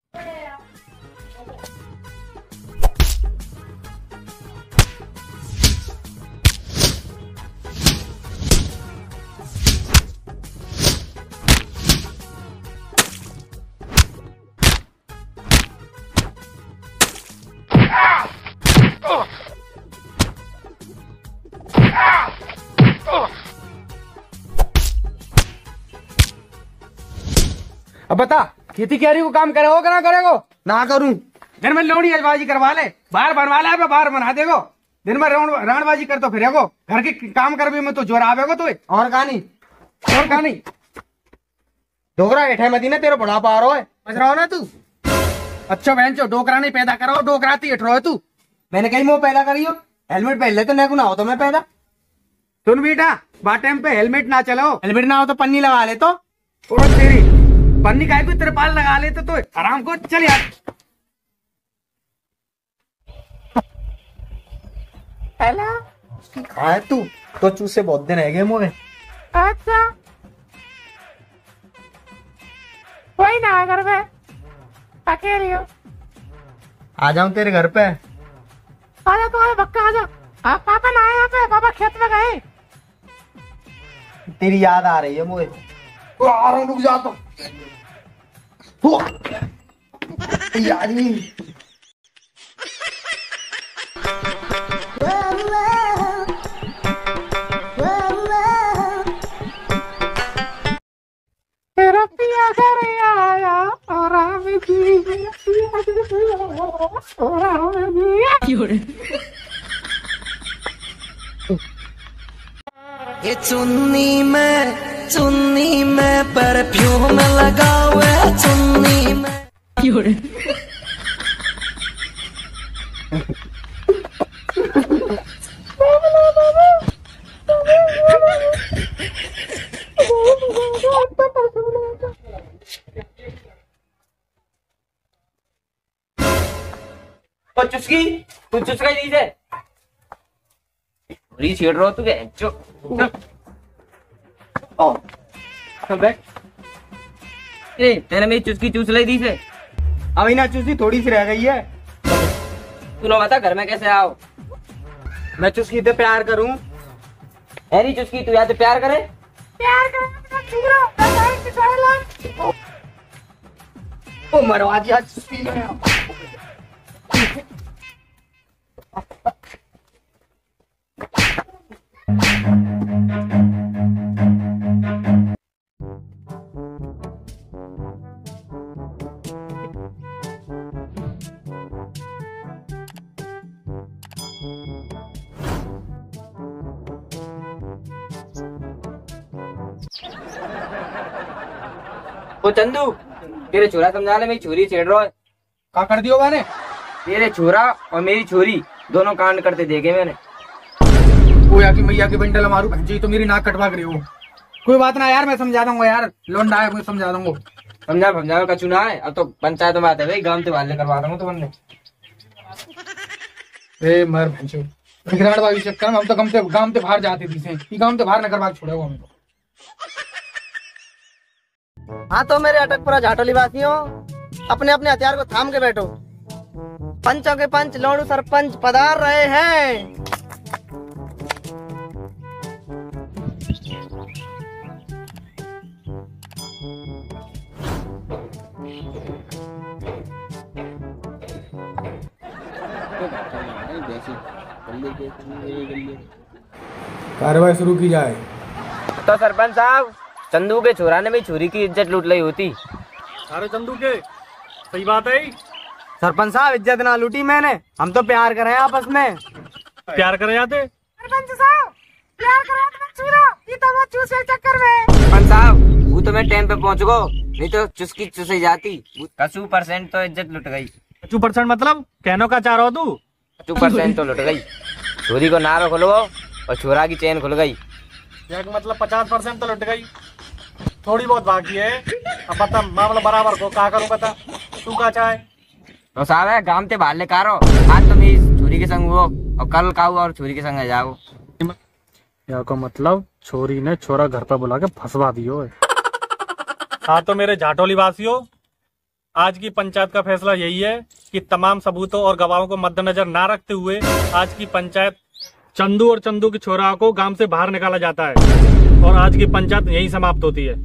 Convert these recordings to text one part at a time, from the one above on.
अब बता, खेती क्यारी को काम करे हो कि ना करेगो? ना करूं। दिन में लोड़ी अजबाजी करवा ले, बाहर बनवा ले, बाहर बना देगो। दिन में राणबाजी कर तो फिरेगो, घर के काम कर भी में तो जोर आवेगो तो। और कहानी डोकरा बैठे मदीना, तेरा बुढ़ापा आ रहा है, समझ रहा हो ना तू? अच्छा बहन चो, डोकरा नहीं पैदा करो, डोकरा ती हट रहा है तू। मैंने कहीं मुंह पैदा करी हो? हेलमेट पहन ले तो नहीं गुना हो तो मैं पैदा। सुन बेटा, बात टाइम पे हेलमेट ना चलो, हेलमेट ना हो तो पन्नी लगा ले तो। और तेरी पन्नी का कोई तिरपाल लगा लेते तो आराम को। चल यार। हेलो, कहाँ है तू? तो चूसे बहुत दिन है गए मुझे। अच्छा कोई ना, घर पे अकेली हो? आ जाऊं तेरे घर पे? आजा तो आजा, पक्का आजा। पापा ना आए यहाँ पे, पापा खेत में गए। तेरी याद आ रही है मुझे। आ रहा हूँ, रुक जाता हूँ यार। तेरा पिया घर आया और राम जी, और राम जी। ये चुन्नी में परफ्यूम लगावे, चुन्नी में। चुस्की, तू चुस्का ही दीजिए। री छेड़ रहा तू क्या? तेने मेरी चुस्की चूस ली दी से। अभी ना चूसी थोड़ी सी रह गई है। तू ना बता घर में कैसे आओ? मैं चुस्की से प्यार करूं? हैरी चुस्की, तू याद प्यार करे? ओ मरवा दिया चुस्की ने। ओ चंदू, तेरे छोरा समझा ले, मेरी छोरी छेड़ रहा है। क्या कर दियो मैंने? तेरे छोरा और मेरी छोरी दोनों कांड करते देखे मैंने। ओ या की मैया की बंडल मारू भंजी, तो मेरी नाक कटवा करी हो। कोई बात ना यार, मैं समझा दूंगा यार, लोंडा है, मैं समझा दूंगा। समझा का चुना है, अब तो पंचायत में बात है भाई, गांव से बाहर करवा दूंगा तो बनने। ए मर भंजो, बिगड़वाई चक्कर में हम तो गांव से बाहर जाते थे, ये गांव से बाहर न करवा छोड़े हम तो। हाँ तो मेरे अटकपुरा झाटोली वासियों, अपने अपने हथियार को थाम के बैठो। पंचों के पंच लोड़ू सरपंच पधार रहे हैं। कार्रवाई शुरू की जाए। तो सरपंच साहब, चंदू के छोरा ने मेरी छोरी की इज्जत लूट ली होती। अरे चंदू के सही बात है। सरपंच साहब, इज्जत ना लूटी मैंने, हम तो प्यार कर रहे हैं आपस में। प्यार करे जाते सरपंच साहब, प्यार करो तो मत छूरो, ये तो वो चूसे चक्कर में। सरपंच साहब, वो तो मैं टाइम पे पहुंच गो, नहीं तो चुस्की चुसी जाती। 80% तो इज्जत लुट गई। 2% मतलब कहनो का चाह रहा हो तू? 2% तो लुट गई। छोरी को नारो खुल गो और छोरा की चैन खुल गई। मतलब 50% तो लुट गई, थोड़ी बहुत बाकी है। अब बता मामला बराबर को क्या करूं, बता तू क्या चाहे? तो साहब है गांव से बाहर ले कारो, आज तो मेरी छोरी के संग हुआ और कल का हुआ और छोरी के संग जाओ। या को मतलब छोरी ने छोरा घर पर बुला के फंसवा दियो है। हाँ तो मेरे झाटोली वासियों, आज की पंचायत का फैसला यही है कि तमाम सबूतों और गवाहों को मद्देनजर ना रखते हुए आज की पंचायत चंदू और चंदू की छोरा को गांव से बाहर निकाला जाता है और आज की पंचायत यही समाप्त होती है।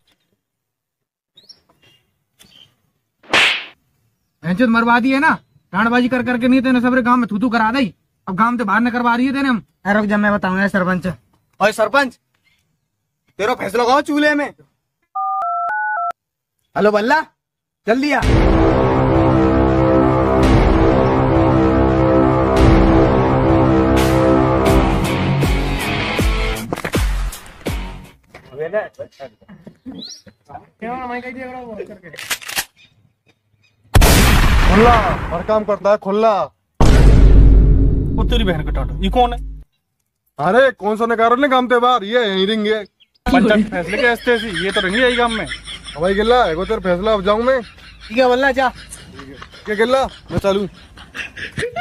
भैंचोद मरवा दी है ना, राणबाजी कर करके नहीं तेने सबरे गांव में थू करा दी, अब गांव से बाहर न करवा रही है तेने हम। रुक जा, मैं बताऊंगा सरपंच। और सरपंच तेरा फैसला कहो चूल्हे में। हेलो बल्ला जल्दी आ। खुल्ला हर काम करता है खुल्ला। वो तेरी बहन का टाटो, ये कौन है? अरे कौन सा नकारो ने काम ते बाहर ये यहीं रिंग है। पंचायत फैसले के ऐसे ऐसी ये तो रंगी आई गांव में। भाई गिल्ला एगो तेरा फैसला अब जाऊं मैं। ठीक है बल्ला जा। क्या गिल्ला मैं चालू।